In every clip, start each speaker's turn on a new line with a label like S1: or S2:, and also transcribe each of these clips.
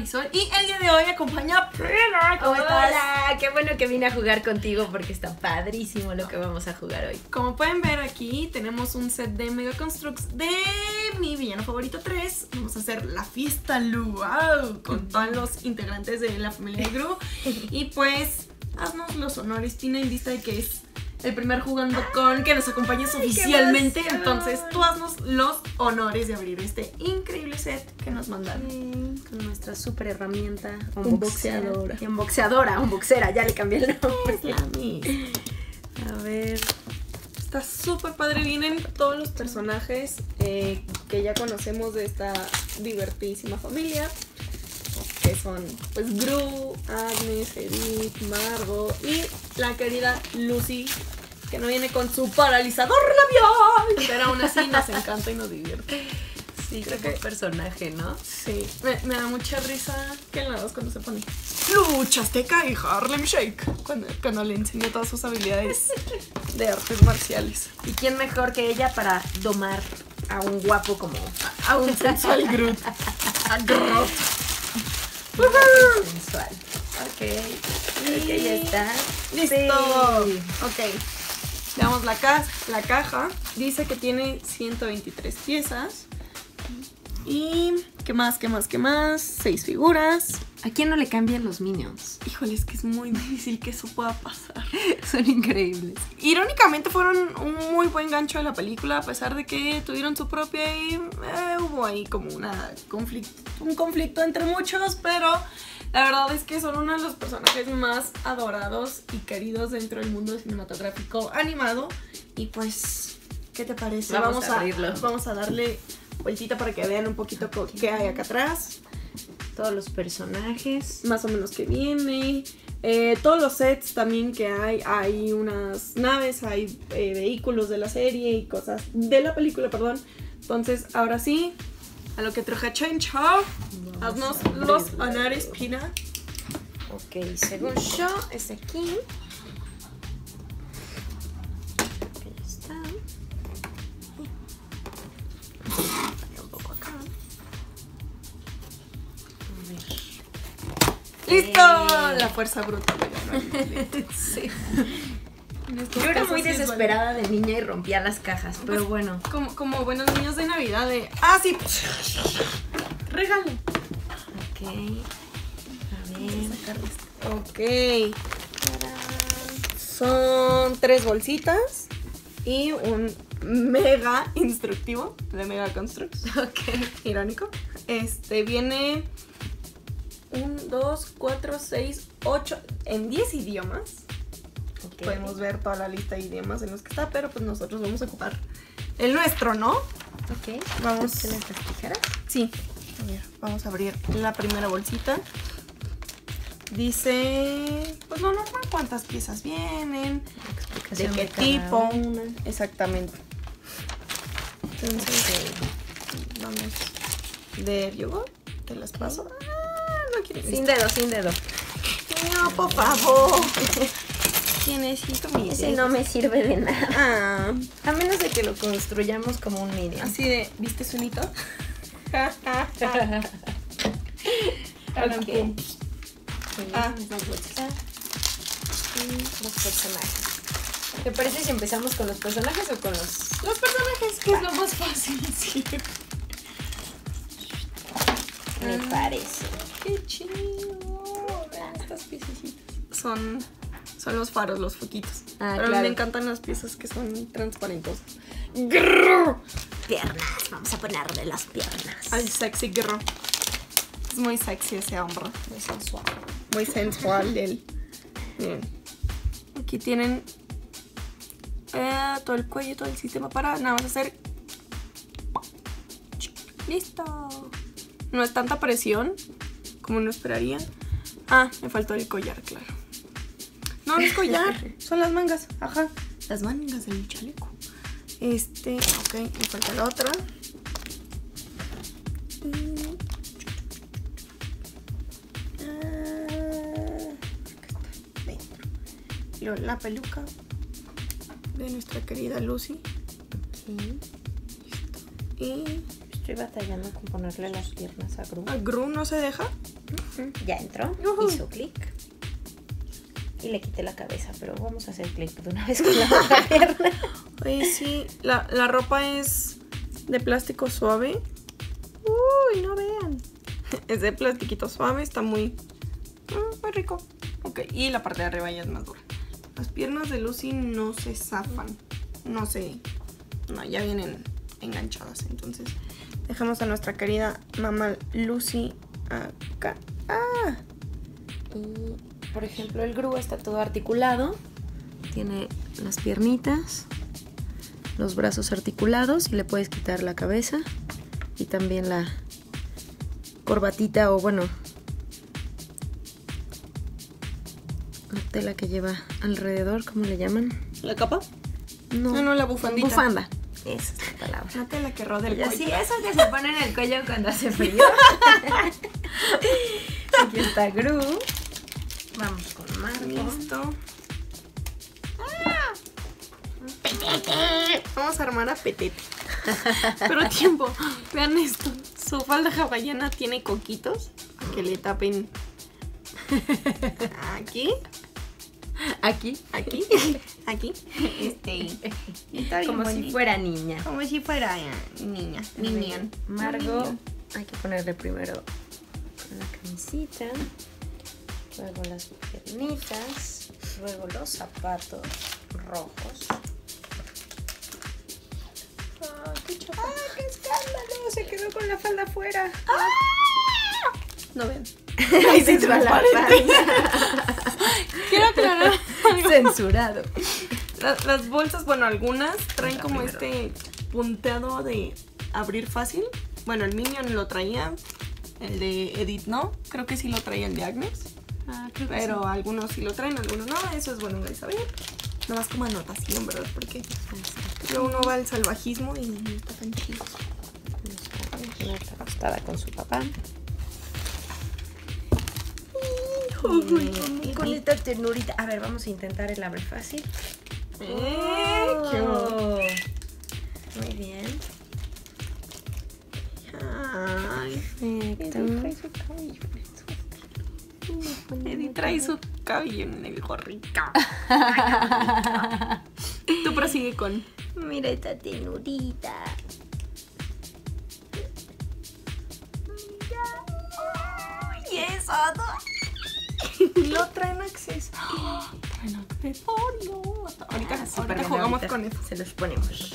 S1: Marisol y el día de hoy acompaña a Prina. ¿Cómo estás?
S2: Hola, qué bueno que vine a jugar contigo porque está padrísimo lo que vamos a jugar hoy.
S1: Como pueden ver aquí tenemos un set de Mega Constructs de mi villano favorito 3. Vamos a hacer la fiesta luau con todos los integrantes de la familia de Gru. Y pues haznos los honores, Tina, en vista de que es el primer jugando con que nos acompañes oficialmente. Entonces tú haznos los honores de abrir este increíble set que nos mandaron.
S2: Con nuestra super herramienta
S1: Unboxeadora.
S2: Unboxera, ya le cambié el nombre.
S1: Es la misma.
S2: A ver.
S1: Está súper padre. Vienen todos los personajes que ya conocemos de esta divertidísima familia. Que son pues Gru, Agnes, Edith, Margot y la querida Lucy, que no viene con su paralizador labial, pero aún así nos encanta y nos divierte.
S2: Sí, creo que es personaje, ¿no?
S1: Sí, me da mucha risa que en la 2 cuando se pone Lucha Azteca y Harlem Shake, cuando le enseña todas sus habilidades de artes marciales.
S2: ¿Y quién mejor que ella para domar a un guapo como
S1: A un sensual Groot. A Groot.
S2: sensual? Ok, creo que ya está.
S1: ¡Listo!
S2: Sí.
S1: Ok, veamos la caja. Dice que tiene 123 piezas. Y ¿qué más? 6 figuras.
S2: ¿A quién no le cambian los Minions?
S1: Híjole, es que es muy difícil que eso pueda pasar.
S2: Son increíbles.
S1: Irónicamente fueron un muy buen gancho de la película, a pesar de que tuvieron su propia y hubo ahí como un conflicto entre muchos, pero la verdad es que son uno de los personajes más adorados y queridos dentro del mundo cinematográfico animado. Y pues, ¿qué te parece?
S2: Vamos a abrirlo.
S1: Vamos a darle vueltita para que vean un poquito qué hay acá atrás.
S2: Todos los personajes.
S1: Más o menos que viene. Todos los sets también que hay unas naves, hay vehículos de la serie y cosas de la película, perdón. Entonces, ahora sí, a lo que traje Chencho, haznos los honores, Pina.
S2: Ok, según yo, es aquí. Aquí está. Un poco acá. A ver.
S1: ¡Listo! La fuerza bruta.
S2: Sí.
S1: En estos
S2: Yo era
S1: casos
S2: muy
S1: sí es
S2: desesperada de niña y rompía las cajas, pero bueno.
S1: como buenos niños de Navidad de... ¡Ah, sí! ¡Regalo!
S2: Ok. A ver.
S1: Ok. Son 3 bolsitas y un mega instructivo de Mega Constructs.
S2: Ok.
S1: Irónico. Viene 1, 2, 4, 6, 8 en 10 idiomas.
S2: Okay.
S1: Podemos ver toda la lista de idiomas en los que está, pero pues nosotros vamos a ocupar el nuestro, ¿no?
S2: Ok.
S1: Vamos.
S2: ¿Tienes las tijeras?
S1: Sí. A ver, vamos a abrir la primera bolsita. Dice, pues no normal, cuántas piezas vienen, de qué tipo.
S2: Una.
S1: Exactamente. Entonces, vamos. De yogur, te las paso. No quiero.
S2: Sin dedo.
S1: No, por favor. Necesito mi
S2: Ese no me sirve de nada.
S1: Ah,
S2: A menos de que lo construyamos como un Minion.
S1: así de, ¿viste su hito?
S2: Ok.
S1: Ah.
S2: Las bolsas. Y los personajes. ¿Te parece si empezamos con los personajes o con los
S1: personajes, que es lo más fácil, sí.
S2: Me parece?
S1: Qué chido. Vean estas piececitas. Son los faros, los foquitos.
S2: Ah,
S1: pero a mí
S2: claro.
S1: me encantan las piezas que son transparentes.
S2: Piernas. Vamos a ponerle las piernas.
S1: Ay, sexy girl. Es muy sexy ese hombre.
S2: Muy sensual.
S1: Muy sensual él. Miren. Aquí tienen todo el cuello, todo el sistema para nada más hacer. Listo. No es tanta presión como uno esperaría. Ah, me faltó el collar, claro. No, no es collar, son las mangas. Ajá, las mangas del chaleco. Ok, me falta la otra. La peluca de nuestra querida Lucy.
S2: Okay.
S1: Y
S2: estoy batallando con ponerle las piernas a Gru.
S1: ¿a Gru no se deja?
S2: Ya entró, hizo clic. Y le quité la cabeza, pero vamos a hacer clic de una vez con la otra pierna.
S1: Oye, sí, la ropa es de plástico suave. Uy, no vean. Es de plastiquito suave, está muy rico. Ok, y la parte de arriba ya es más dura. Las piernas de Lucy no se zafan. No, ya vienen enganchadas. Entonces, dejamos a nuestra querida mamá Lucy acá.
S2: Y, por ejemplo, el Gru está todo articulado. Tiene las piernitas, los brazos articulados y le puedes quitar la cabeza. Y también la corbatita o bueno, la tela que lleva alrededor, ¿cómo le llaman?
S1: ¿La capa?
S2: No,
S1: la bufandita.
S2: Bufanda. Esa es la palabra.
S1: La tela que rodea el cuello.
S2: Sí, eso que se pone en el cuello cuando hace frío. Aquí está Gru. Vamos con Marco.
S1: Listo. Petete. Vamos a armar a Petete. Pero tiempo, vean esto. Su falda hawaiana tiene coquitos que le tapen aquí.
S2: Como si fuera niña.
S1: Como si fuera niña.
S2: Margo, hay que ponerle primero la camisita, luego las piernitas, luego los zapatos rojos. ¡Qué escándalo! Se quedó con la falda afuera.
S1: No ven.
S2: Ahí se va la
S1: Quiero aclarar algo.
S2: Censurado.
S1: Las bolsas, bueno, algunas traen como este punteado de abrir fácil. Bueno, el Minion lo traía. El de Edith no. Creo que sí lo traía el de Agnes. Pero algunos sí lo traen, algunos no. Eso es bueno de saber. Nomás como anotación, ¿verdad? Porque luego uno va al salvajismo y no está tan chido.
S2: Está acostada con su papá. Con esta ternurita. A ver, vamos a intentar el abre fácil.
S1: ¡Qué bueno!
S2: Muy bien.
S1: Ay,
S2: Perfecto.
S1: Edith trae su cabello en el gorrito. Tú prosigue con...
S2: Mira esta ternurita.
S1: ¡Y eso! Lo traen acceso. Traen accesorio. Ahorita jugamos con eso.
S2: Se los ponemos.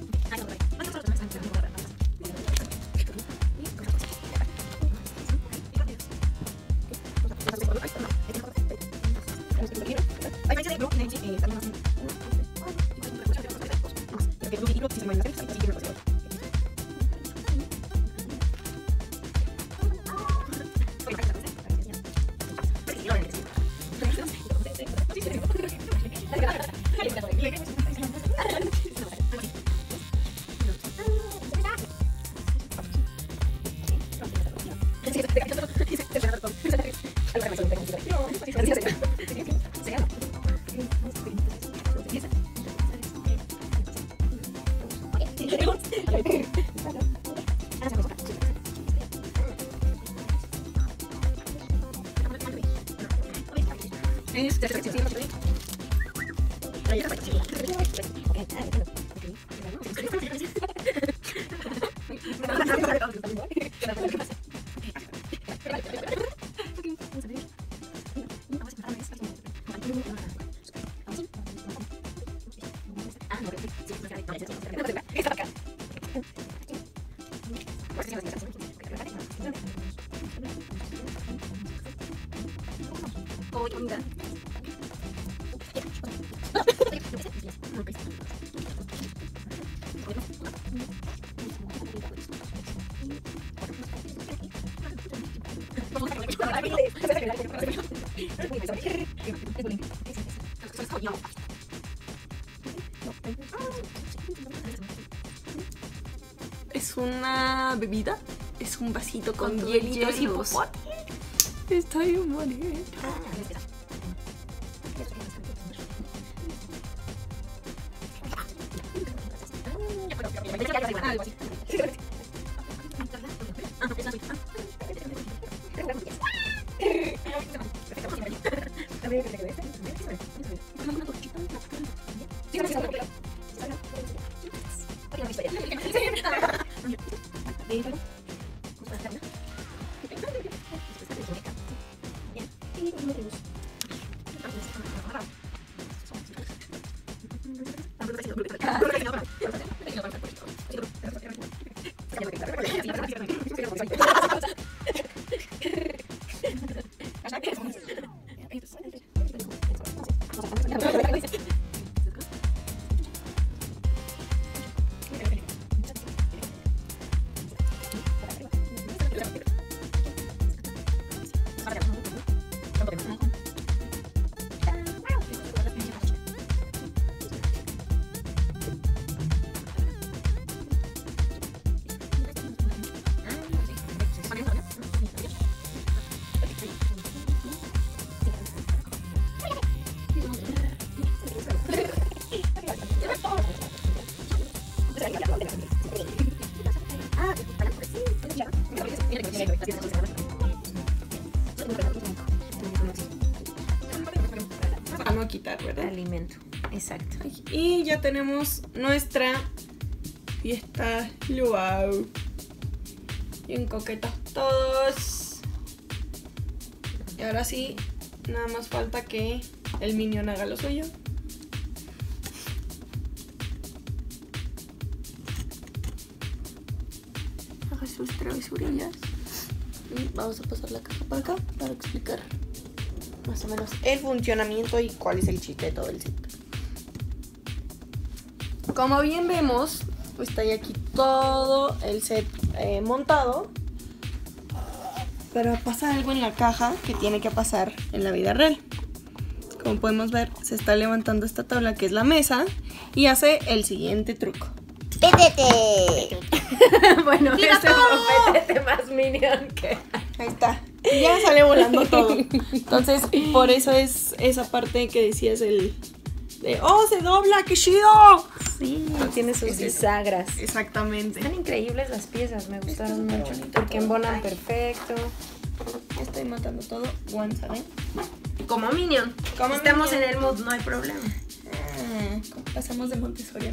S1: Es una bebida. Es un vasito con hielitos y popot. Está bien bonito. Para no quitar, ¿verdad?
S2: Alimento, exacto.
S1: Y ya tenemos nuestra fiesta luau. Bien coquetos todos. Y ahora sí, nada más falta que el Minion haga lo suyo. Haga sus travesurillas. Y vamos a pasar la caja para acá para explicar más o menos el funcionamiento y cuál es el chiste de todo el set. Como bien vemos, está ya aquí todo el set montado. Pero pasa algo en la caja que tiene que pasar en la vida real. Como podemos ver, se está levantando esta tabla que es la mesa y hace el siguiente truco.
S2: ¡Pétete! Bueno, este no pétete más Minion que...
S1: Ahí está. Ya sale volando todo. Entonces, por eso es esa parte que decías de ¡oh, se dobla! ¡Qué chido!
S2: Sí, tiene sus bisagras.
S1: Exactamente.
S2: Están increíbles las piezas, me gustaron mucho. Porque embonan perfecto.
S1: Estoy matando todo. ¿Saben?
S2: Como Minion.
S1: Como
S2: estamos
S1: Minion.
S2: en el mood, no hay problema.
S1: Pasamos de Montessori a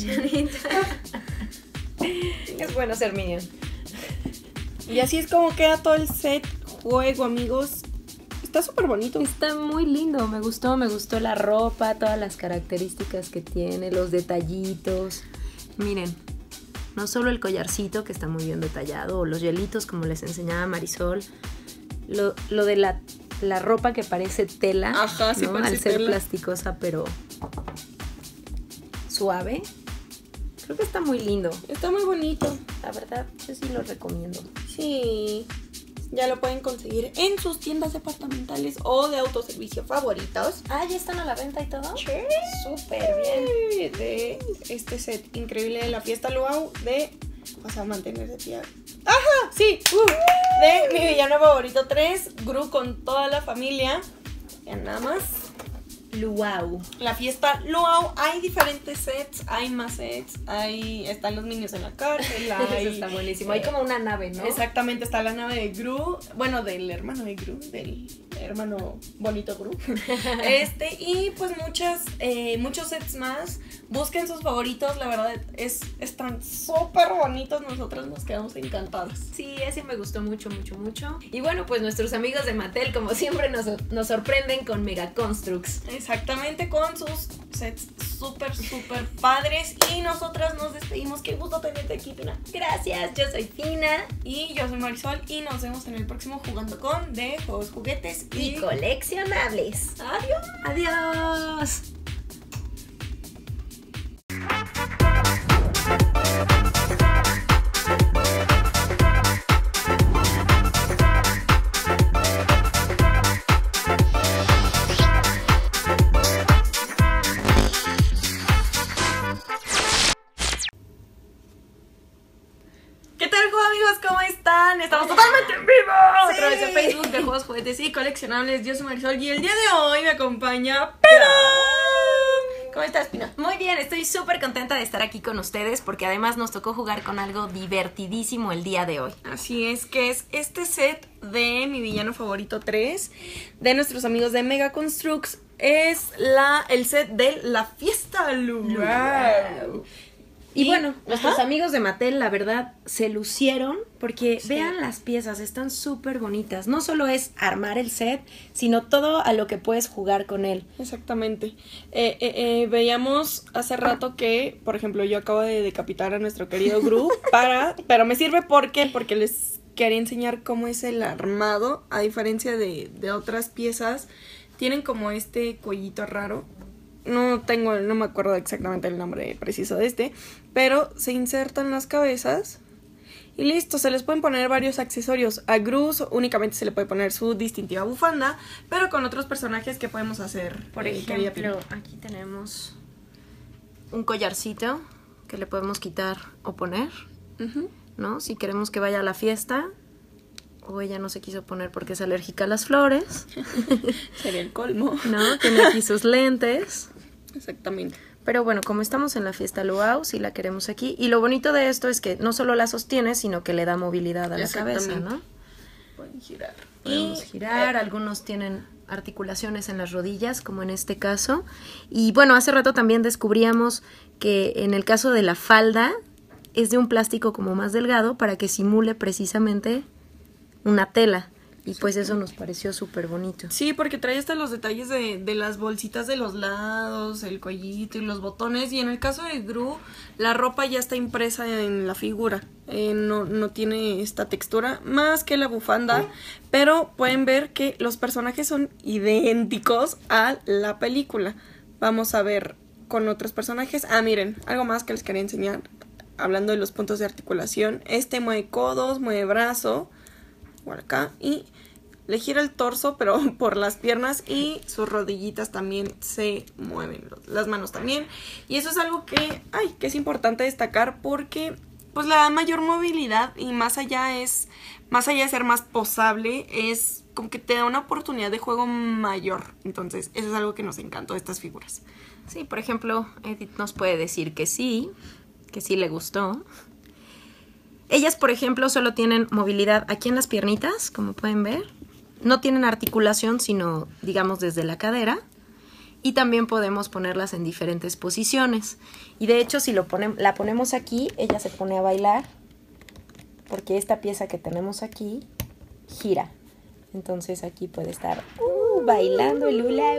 S2: Es bueno ser Minion.
S1: Y así es como queda todo el set juego, amigos. Está súper bonito.
S2: Está muy lindo, me gustó la ropa, todas las características que tiene, los detallitos. Miren, no solo el collarcito que está muy bien detallado, o los hielitos como les enseñaba Marisol, lo de la ropa que parece tela.
S1: Ajá, sí,
S2: ¿no?
S1: parece
S2: Al ser
S1: tela.
S2: plasticosa pero suave. Creo que está muy lindo.
S1: Está muy bonito.
S2: La verdad, yo sí lo recomiendo.
S1: Sí. Ya lo pueden conseguir en sus tiendas departamentales o de autoservicio favoritos.
S2: Ah, ¿ya están a la venta y todo?
S1: Sí.
S2: Súper bien.
S1: De este set increíble de la fiesta luau de... Vas a mantener de pie. ¡Ajá! Sí. De mi villano favorito 3. Gru con toda la familia. Vean nada más.
S2: Luau.
S1: La fiesta luau. Hay diferentes sets. Hay más sets. Están los niños en la cárcel.
S2: Eso está buenísimo. Hay como una nave, ¿no?
S1: Exactamente, está la nave de Gru. Bueno, del hermano de Gru. Del hermano bonito Gru. Y pues muchos sets más. Busquen sus favoritos. La verdad, están súper bonitos. Nosotros nos quedamos encantados.
S2: Sí, ese me gustó mucho, mucho, mucho. Y bueno, pues nuestros amigos de Mattel, como siempre, nos sorprenden con Mega Construx.
S1: Exactamente, con sus sets súper, súper padres. Y nosotras nos despedimos. Qué gusto tenerte aquí, Pina.
S2: Gracias, yo soy Fina.
S1: Y yo soy Marisol. Y nos vemos en el próximo Jugando con de Juegos, Juguetes
S2: Y coleccionables.
S1: Adiós.
S2: Adiós.
S1: Estamos totalmente en vivo.
S2: Sí.
S1: Otra vez en Facebook de Juegos, Juguetes y Coleccionables. Yo soy Marisol y el día de hoy me acompaña Pina. ¿Cómo estás, Pina?
S2: Muy bien, estoy súper contenta de estar aquí con ustedes porque además nos tocó jugar con algo divertidísimo el día de hoy.
S1: Así es, que es este set de mi villano favorito 3 de nuestros amigos de Mega Construx. es el set de La Fiesta Luau.
S2: Y bueno, nuestros amigos de Mattel, la verdad, se lucieron porque vean las piezas, están súper bonitas. No solo es armar el set, sino todo a lo que puedes jugar con él.
S1: Exactamente. Veíamos hace rato que, por ejemplo, yo acabo de decapitar a nuestro querido Gru pero me sirve porque les quería enseñar cómo es el armado, a diferencia de otras piezas. Tienen como este cuellito raro. No me acuerdo exactamente el nombre preciso de pero se insertan las cabezas y listo, se les pueden poner varios accesorios. A Gru únicamente se le puede poner su distintiva bufanda, pero con otros personajes que podemos hacer.
S2: Por ejemplo, aquí tenemos un collarcito que le podemos quitar o poner, ¿no? Si queremos que vaya a la fiesta, o ella no se quiso poner porque es alérgica a las flores.
S1: Sería el colmo.
S2: No, tiene aquí sus lentes.
S1: Exactamente.
S2: Pero bueno, como estamos en la Fiesta Luau, sí la queremos aquí. Y lo bonito de esto es que no solo la sostiene, sino que le da movilidad a la cabeza, ¿no?
S1: Pueden girar.
S2: Podemos girar, algunos tienen articulaciones en las rodillas, como en este caso. Y bueno, hace rato también descubríamos que en el caso de la falda es de un plástico como más delgado para que simule precisamente una tela. Y pues eso nos pareció súper bonito.
S1: Sí, porque trae hasta los detalles de las bolsitas de los lados, el cuellito y los botones. Y en el caso de Gru, la ropa ya está impresa en la figura. No tiene esta textura más que la bufanda. Pero pueden ver que los personajes son idénticos a la película. Vamos a ver con otros personajes. Miren, algo más que les quería enseñar. Hablando de los puntos de articulación. Mueve codos, mueve brazo. Por acá, y le gira el torso, pero por las piernas, y sus rodillitas también se mueven, las manos también, y eso es algo que es importante destacar porque pues le da mayor movilidad y más allá de ser más posable, es como que te da una oportunidad de juego mayor. Entonces eso es algo que nos encantó de estas figuras.
S2: Sí, por ejemplo, Edith nos puede decir que sí le gustó. Ellas, por ejemplo, solo tienen movilidad aquí en las piernitas, como pueden ver. No tienen articulación, sino, digamos, desde la cadera. Y también podemos ponerlas en diferentes posiciones. Y de hecho, si la ponemos aquí, ella se pone a bailar. Porque esta pieza que tenemos aquí gira. Entonces aquí puede estar bailando el hula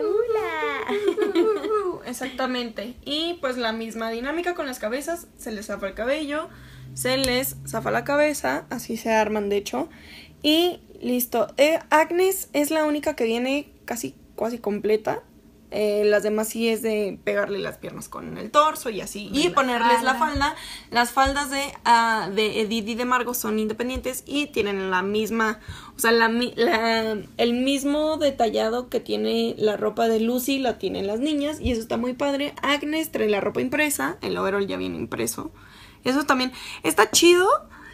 S2: hula.
S1: Exactamente. Y pues la misma dinámica con las cabezas. Se les zafa el cabello. Se les zafa la cabeza, así se arman de hecho, y listo. Agnes es la única que viene casi completa. Las demás sí es de pegarle las piernas con el torso y así, y ponerles la falda. Las faldas de Edith y de Margot son independientes y tienen la misma, o sea, el mismo detallado que tiene la ropa de Lucy, la tienen las niñas, y eso está muy padre. Agnes trae la ropa impresa, el overall ya viene impreso. Eso también está chido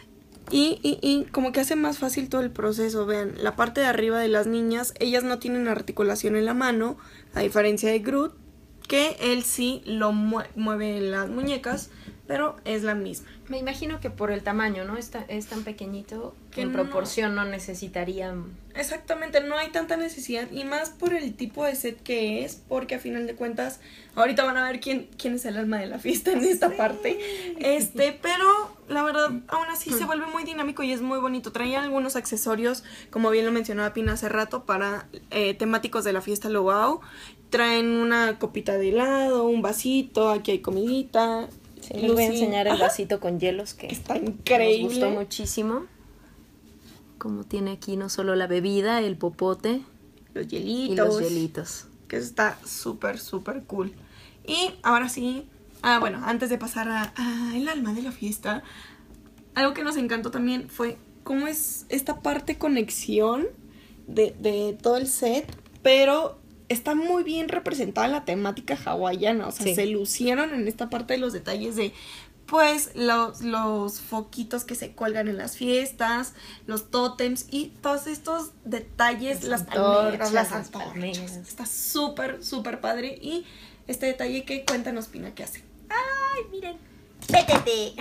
S1: y como que hace más fácil todo el proceso. Vean, la parte de arriba de las niñas, ellas no tienen articulación en la mano, a diferencia de Groot, que él sí lo mueve las muñecas, pero es la misma.
S2: Me imagino que por el tamaño, ¿no? Es tan pequeñito que en proporción no necesitarían...
S1: Exactamente, no hay tanta necesidad, y más por el tipo de set que es, porque a final de cuentas ahorita van a ver quién es el alma de la fiesta en esta parte. Pero la verdad aún así se vuelve muy dinámico y es muy bonito. Traía algunos accesorios, como bien lo mencionaba Pina hace rato, para temáticos de la Fiesta Luau. Traen una copita de helado, un vasito, aquí hay comidita.
S2: Sí, les voy a enseñar el vasito con hielos, que
S1: está increíble.
S2: Nos gustó muchísimo. Como tiene aquí no solo la bebida, el popote,
S1: los
S2: hielitos. Y los hielitos.
S1: Que está súper, súper cool. Y ahora sí, bueno, antes de pasar a el alma de la fiesta, algo que nos encantó también fue cómo es esta parte conexión de todo el set, pero está muy bien representada la temática hawaiana. O sea, sí, se lucieron en esta parte de los detalles de, pues, los foquitos que se cuelgan en las fiestas, los tótems y todos estos detalles, las antorchas. Está súper, súper padre. Y este detalle que cuéntanos, Pina, ¿qué hace?
S2: ¡Ay, miren! ¡Pétete!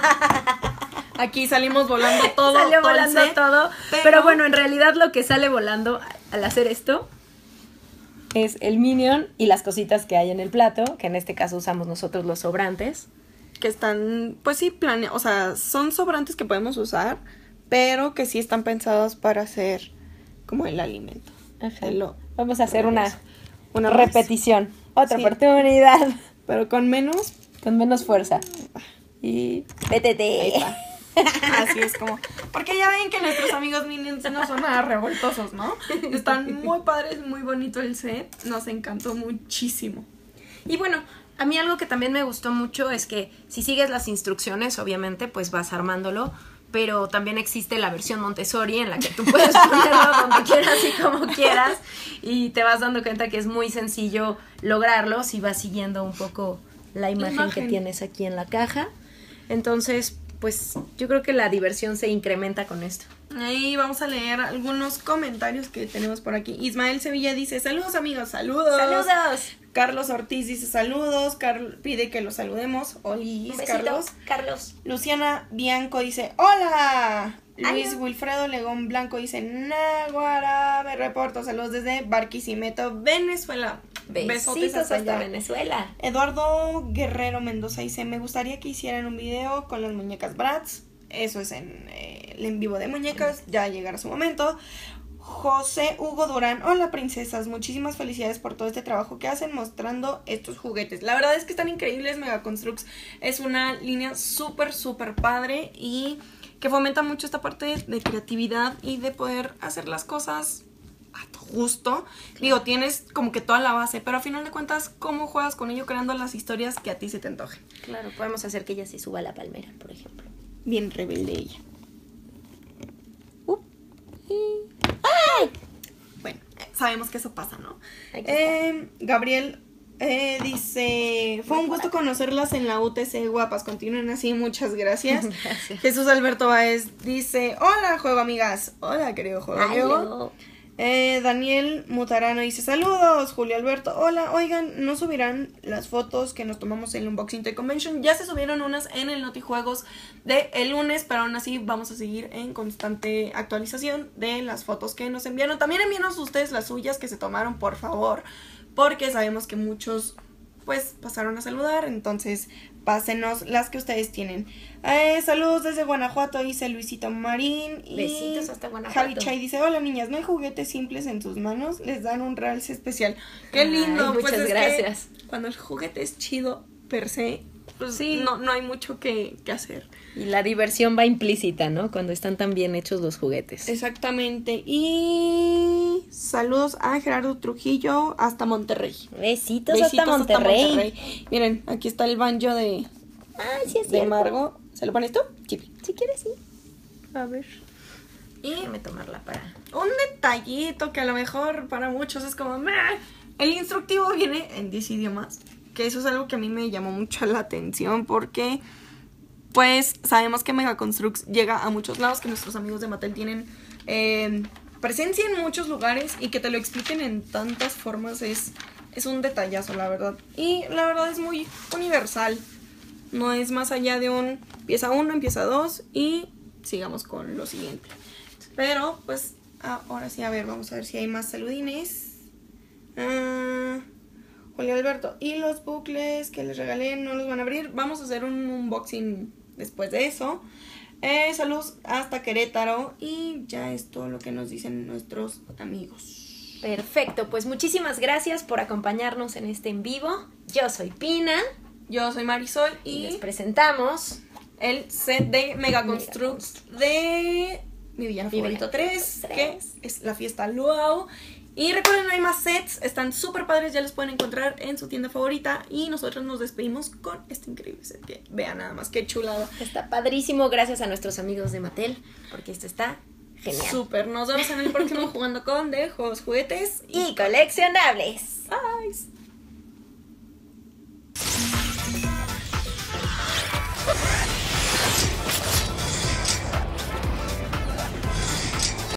S1: Aquí salimos volando todo.
S2: Salió volando todo. Pero bueno, en realidad lo que sale volando al hacer esto es el Minion y las cositas que hay en el plato, que en este caso usamos nosotros los sobrantes.
S1: Que están, pues sí, o sea, son sobrantes que podemos usar, pero que sí están pensados para hacer como el alimento.
S2: Ajá. Vamos a hacer una
S1: más.
S2: repetición, otra oportunidad.
S1: Pero con menos
S2: fuerza. Y PTT.
S1: Así es como, porque ya ven que nuestros amigos Minions no son nada revoltosos, ¿no? Están muy padres, muy bonito el set, nos encantó muchísimo.
S2: Y bueno, a mí algo que también me gustó mucho es que si sigues las instrucciones, obviamente, pues vas armándolo, pero también existe la versión Montessori en la que tú puedes ponerlo donde quieras y como quieras, y te vas dando cuenta que es muy sencillo lograrlo si vas siguiendo un poco la imagen que tienes aquí en la caja. Entonces, pues yo creo que la diversión se incrementa con esto.
S1: Ahí vamos a leer algunos comentarios que tenemos por aquí. Ismael Sevilla dice, saludos amigos, saludos.
S2: ¡Saludos!
S1: Carlos Ortiz dice saludos, pide que los saludemos. Olis,
S2: Carlos.
S1: Luciana Bianco dice hola.
S2: Hola.
S1: Luis Wilfredo Legón Blanco dice Naguará, me reporto, saludos desde Barquisimeto, Venezuela.
S2: Besotes hasta Venezuela.
S1: Eduardo Guerrero Mendoza dice, me gustaría que hicieran un video con las muñecas Bratz. Eso es en el en vivo de muñecas, ya llegará su momento. José Hugo Durán, hola princesas, muchísimas felicidades por todo este trabajo que hacen mostrando estos juguetes. La verdad es que están increíbles. Mega Construx es una línea súper padre y que fomenta mucho esta parte de creatividad y de poder hacer las cosas a tu gusto. Claro. Digo, tienes como que toda la base, pero a final de cuentas, ¿cómo juegas con ello creando las historias que a ti se te antojen?
S2: Claro, podemos hacer que ella se suba a la palmera, por ejemplo.
S1: Bien rebelde ella.
S2: ¡Ay!
S1: Bueno, sabemos que eso pasa, ¿no? Gabriel dice, fue un gusto conocerlas en la UTC, guapas, continúen así, muchas gracias.
S2: Gracias.
S1: Jesús Alberto Baez dice, hola juego amigas, hola querido juego amigo. Daniel Mutarano dice, saludos. Julio Alberto, hola, oigan, ¿no subirán las fotos que nos tomamos en el Unboxing Toy Convention? Ya se subieron unas en el Notijuegos de el lunes, pero aún así vamos a seguir en constante actualización de las fotos que nos enviaron. También envíenos ustedes las suyas que se tomaron, por favor, porque sabemos que muchos pues pasaron a saludar, entonces pásenos las que ustedes tienen. Saludos desde Guanajuato, dice Luisito Marín. Y
S2: besitos hasta Guanajuato.
S1: Javi Chay dice, hola niñas, ¿no hay juguetes simples en sus manos? Les dan un realce especial. ¡Qué lindo!
S2: Ay, muchas gracias.
S1: Cuando el juguete es chido per se, pues
S2: sí,
S1: no hay mucho que hacer.
S2: Y la diversión va implícita, ¿no? Cuando están tan bien hechos los juguetes.
S1: Exactamente. Y saludos a Gerardo Trujillo hasta Monterrey.
S2: Besitos hasta Monterrey.
S1: Miren, aquí está el banjo de
S2: sí es
S1: de Margo. ¿Se lo pones tú?
S2: Sí. Si quieres, sí.
S1: A ver.
S2: Y déjame tomarla para...
S1: Un detallito que a lo mejor para muchos es como... ¡meh! El instructivo viene en 10 idiomas. Que eso es algo que a mí me llamó mucho la atención porque... pues sabemos que Mega Construx llega a muchos lados, que nuestros amigos de Mattel tienen presencia en muchos lugares y que te lo expliquen en tantas formas es un detallazo, la verdad. Y la verdad es muy universal. No es más allá de un pieza 1, empieza 2 y sigamos con lo siguiente. Pero pues ahora sí, a ver, vamos a ver si hay más saludines. Julio Alberto, y los bucles que les regalé no los van a abrir. Vamos a hacer un unboxing después de eso. Saludos hasta Querétaro. Y ya es todo lo que nos dicen nuestros amigos.
S2: Perfecto, pues muchísimas gracias por acompañarnos en este en vivo. Yo soy Pina.
S1: Yo soy Marisol.
S2: Y les presentamos
S1: el set de Mega Construx de Mi Villano Favorito 3, que es la fiesta Luau. Y recuerden, no hay más sets, están súper padres, ya los pueden encontrar en su tienda favorita. Y nosotros nos despedimos con este increíble set, que vean nada más, qué chulada.
S2: Está padrísimo, gracias a nuestros amigos de Mattel, porque esto está genial.
S1: Súper, nos vemos en el próximo Jugando con de Juegos, Juguetes
S2: y Coleccionables.
S1: Bye.